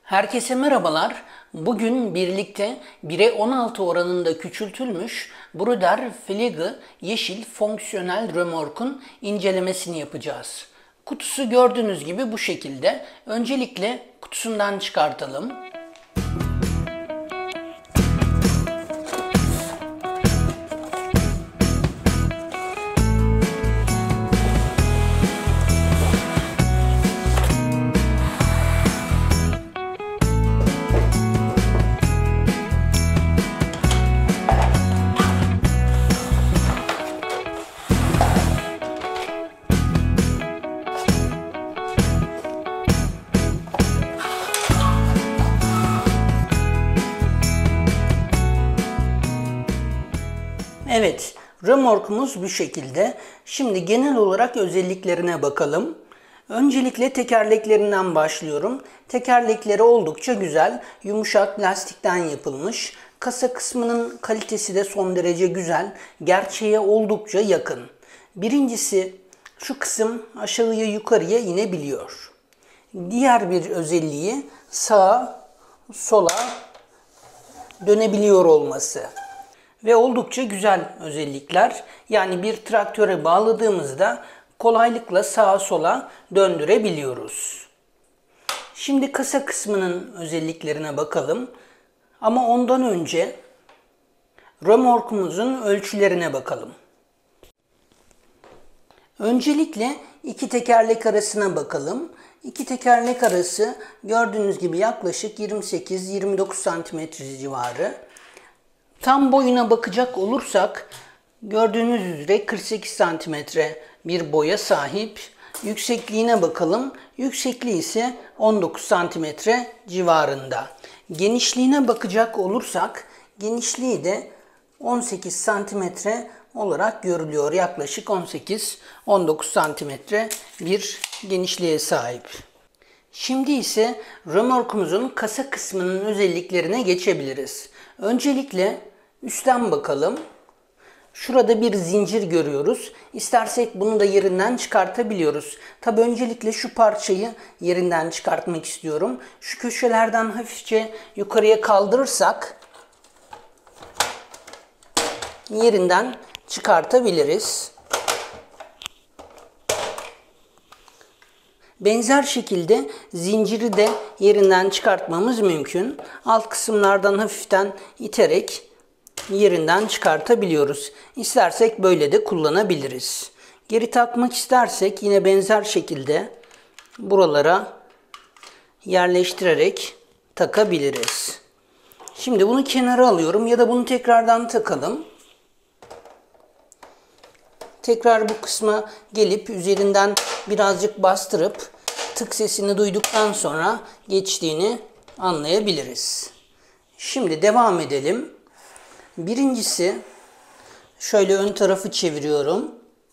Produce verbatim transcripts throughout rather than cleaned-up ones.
Herkese merhabalar. Bugün birlikte bire on altı oranında küçültülmüş Bruder Fliege yeşil fonksiyonel römorkun incelemesini yapacağız. Kutusu gördüğünüz gibi bu şekilde. Öncelikle kutusundan çıkartalım. Evet, römorkumuz bu şekilde. Şimdi genel olarak özelliklerine bakalım. Öncelikle tekerleklerinden başlıyorum. Tekerlekleri oldukça güzel, yumuşak lastikten yapılmış. Kasa kısmının kalitesi de son derece güzel, gerçeğe oldukça yakın. Birincisi, şu kısım aşağıya yukarıya inebiliyor. Diğer bir özelliği sağa sola dönebiliyor olması. Ve oldukça güzel özellikler. Yani bir traktöre bağladığımızda kolaylıkla sağa sola döndürebiliyoruz. Şimdi kasa kısmının özelliklerine bakalım. Ama ondan önce römorkumuzun ölçülerine bakalım. Öncelikle iki tekerlek arasına bakalım. İki tekerlek arası gördüğünüz gibi yaklaşık yirmi sekiz yirmi dokuz santimetre civarı. Tam boyuna bakacak olursak gördüğünüz üzere kırk sekiz santimetre bir boya sahip. Yüksekliğine bakalım. Yüksekliği ise on dokuz santimetre civarında. Genişliğine bakacak olursak genişliği de on sekiz santimetre olarak görülüyor. Yaklaşık on sekiz on dokuz santimetre bir genişliğe sahip. Şimdi ise römorkumuzun kasa kısmının özelliklerine geçebiliriz. Öncelikle üstten bakalım. Şurada bir zincir görüyoruz. İstersek bunu da yerinden çıkartabiliyoruz. Tabi öncelikle şu parçayı yerinden çıkartmak istiyorum. Şu köşelerden hafifçe yukarıya kaldırırsak yerinden çıkartabiliriz. Benzer şekilde zinciri de yerinden çıkartmamız mümkün. Alt kısımlardan hafiften iterek yerinden çıkartabiliyoruz. İstersek böyle de kullanabiliriz. Geri takmak istersek yine benzer şekilde buralara yerleştirerek takabiliriz. Şimdi bunu kenara alıyorum ya da bunu tekrardan takalım. Tekrar bu kısma gelip üzerinden birazcık bastırıp tık sesini duyduktan sonra geçtiğini anlayabiliriz. Şimdi devam edelim. Birincisi şöyle ön tarafı çeviriyorum.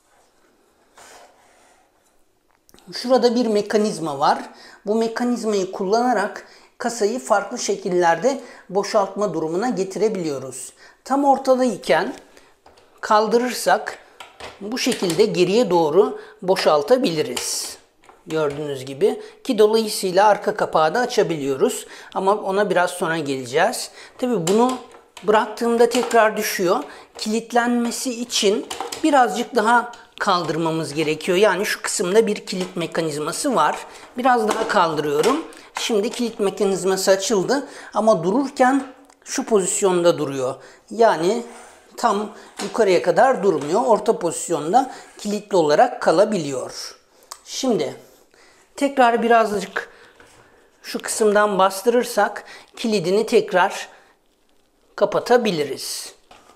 Şurada bir mekanizma var. Bu mekanizmayı kullanarak kasayı farklı şekillerde boşaltma durumuna getirebiliyoruz. Tam ortadayken kaldırırsak bu şekilde geriye doğru boşaltabiliriz. Gördüğünüz gibi ki dolayısıyla arka kapağı da açabiliyoruz. Ama ona biraz sonra geleceğiz. Tabii bunu bıraktığımda tekrar düşüyor. Kilitlenmesi için birazcık daha kaldırmamız gerekiyor. Yani şu kısımda bir kilit mekanizması var. Biraz daha kaldırıyorum. Şimdi kilit mekanizması açıldı. Ama dururken şu pozisyonda duruyor. Yani tam yukarıya kadar durmuyor. Orta pozisyonda kilitli olarak kalabiliyor. Şimdi tekrar birazcık şu kısımdan bastırırsak kilidini tekrar kapatabiliriz.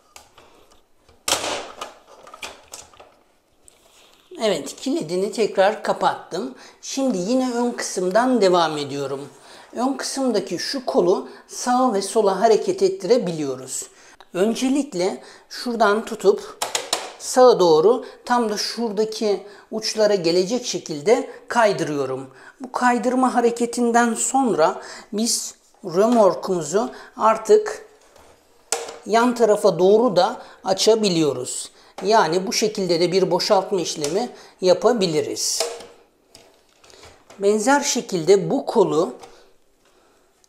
Evet, kilidini tekrar kapattım. Şimdi yine ön kısımdan devam ediyorum. Ön kısımdaki şu kolu sağa ve sola hareket ettirebiliyoruz. Öncelikle şuradan tutup sağa doğru tam da şuradaki uçlara gelecek şekilde kaydırıyorum. Bu kaydırma hareketinden sonra biz römorkumuzu artık yan tarafa doğru da açabiliyoruz. Yani bu şekilde de bir boşaltma işlemi yapabiliriz. Benzer şekilde bu kolu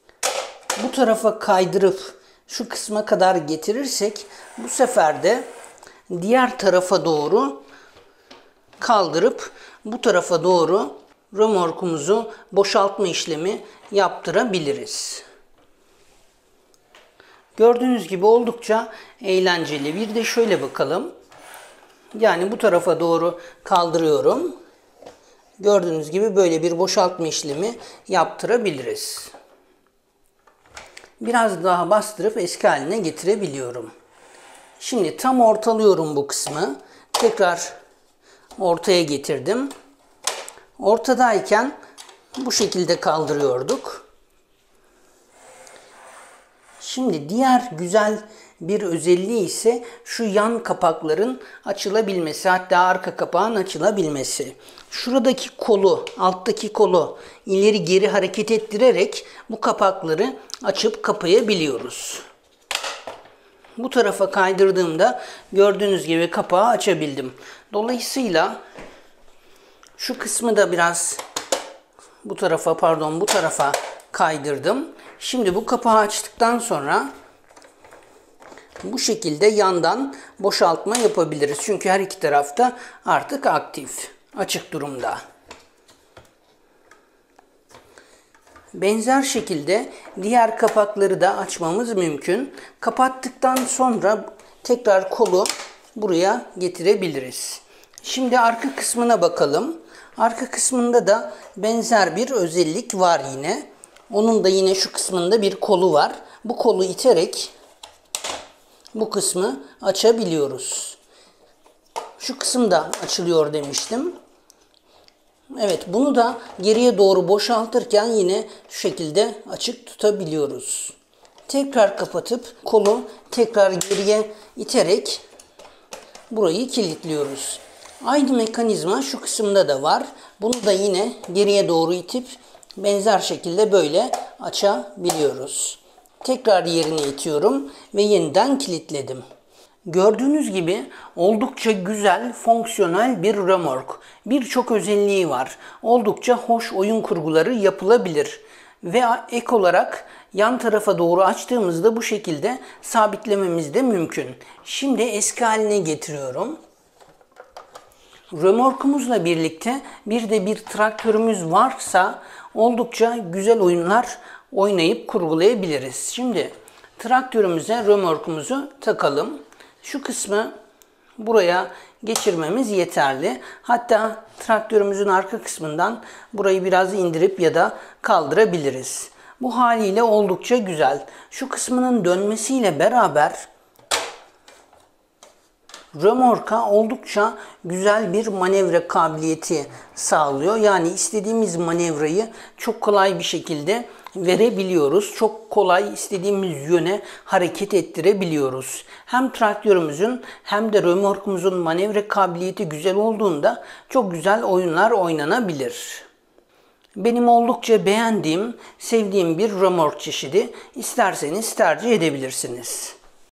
bu tarafa kaydırıp şu kısma kadar getirirsek bu sefer de diğer tarafa doğru kaldırıp bu tarafa doğru römorkumuzu boşaltma işlemi yaptırabiliriz. Gördüğünüz gibi oldukça eğlenceli. Bir de şöyle bakalım. Yani bu tarafa doğru kaldırıyorum. Gördüğünüz gibi böyle bir boşaltma işlemi yaptırabiliriz. Biraz daha bastırıp eski haline getirebiliyorum. Şimdi tam ortalıyorum bu kısmı. Tekrar ortaya getirdim. Ortadayken bu şekilde kaldırıyorduk. Şimdi diğer güzel bir özelliği ise şu yan kapakların açılabilmesi, hatta arka kapağın açılabilmesi. Şuradaki kolu, alttaki kolu ileri geri hareket ettirerek bu kapakları açıp kapayabiliyoruz. Bu tarafa kaydırdığımda gördüğünüz gibi kapağı açabildim. Dolayısıyla şu kısmı da biraz bu tarafa, pardon bu tarafa kaydırdım. Şimdi bu kapağı açtıktan sonra bu şekilde yandan boşaltma yapabiliriz. Çünkü her iki tarafta artık aktif, açık durumda. Benzer şekilde diğer kapakları da açmamız mümkün. Kapattıktan sonra tekrar kolu buraya getirebiliriz. Şimdi arka kısmına bakalım. Arka kısmında da benzer bir özellik var yine. Onun da yine şu kısmında bir kolu var. Bu kolu iterek bu kısmı açabiliyoruz. Şu kısım da açılıyor demiştim. Evet, bunu da geriye doğru boşaltırken yine şu şekilde açık tutabiliyoruz. Tekrar kapatıp kolu tekrar geriye iterek burayı kilitliyoruz. Aynı mekanizma şu kısımda da var. Bunu da yine geriye doğru itip benzer şekilde böyle açabiliyoruz. Tekrar yerine itiyorum ve yeniden kilitledim. Gördüğünüz gibi oldukça güzel, fonksiyonel bir römork. Birçok özelliği var. Oldukça hoş oyun kurguları yapılabilir. Ve ek olarak yan tarafa doğru açtığımızda bu şekilde sabitlememiz de mümkün. Şimdi eski haline getiriyorum. Römorkumuzla birlikte bir de bir traktörümüz varsa oldukça güzel oyunlar oynayıp kurgulayabiliriz. Şimdi traktörümüze römorkumuzu takalım. Şu kısmı buraya geçirmemiz yeterli. Hatta traktörümüzün arka kısmından burayı biraz indirip ya da kaldırabiliriz. Bu haliyle oldukça güzel. Şu kısmının dönmesiyle beraber römorka oldukça güzel bir manevra kabiliyeti sağlıyor. Yani istediğimiz manevrayı çok kolay bir şekilde verebiliyoruz. Çok kolay istediğimiz yöne hareket ettirebiliyoruz. Hem traktörümüzün hem de römorkumuzun manevra kabiliyeti güzel olduğunda çok güzel oyunlar oynanabilir. Benim oldukça beğendiğim, sevdiğim bir römork çeşidi. İsterseniz tercih edebilirsiniz.